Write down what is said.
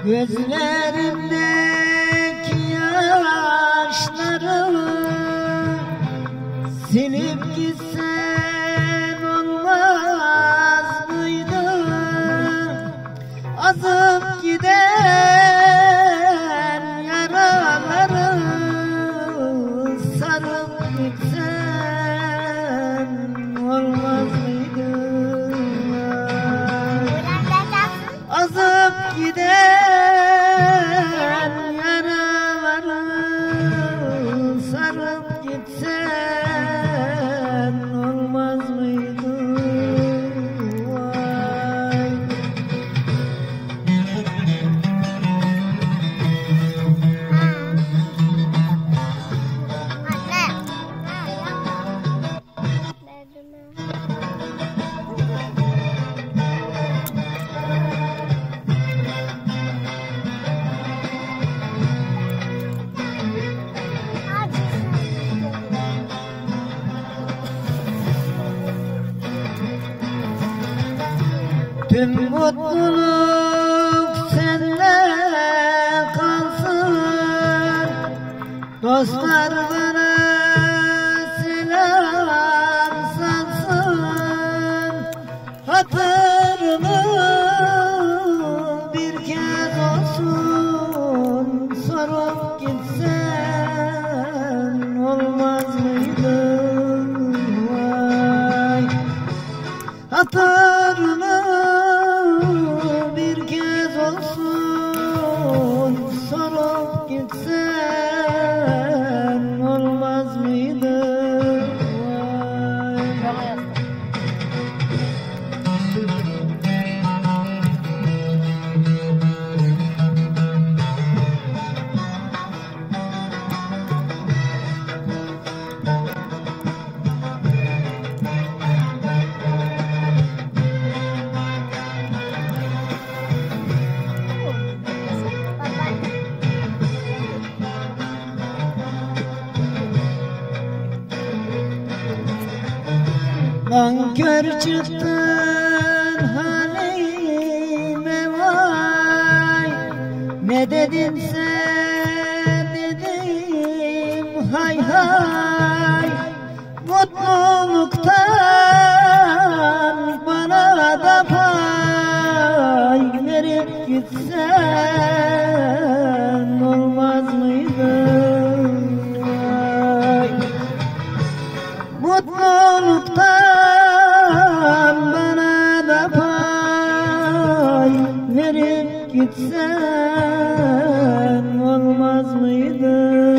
Gözlerimdeki yaşları silip gitsen olmaz mıydı? Azıp giden yaraları sarıp gitsen olmaz mıydı? Azıp giden yaraları sarıp gitsen olmaz mıydı? Vay. Tüm mutluluk sende kalsın, dostlar bana selam sansın. Hatırımı bir kez olsun sorup gitsen olmaz mıydı? Vay. Hatırımı bir kez olsun sorup gitsen olmaz mıydı? Vay. Nankör çıktın halime vay. Ne dedin sen dedim hay hay. Mutluluktan bana da pay verip gitsen olmaz mıydı? Vay. Mutluluktan bana da pay verip gitsen olmaz mıydı?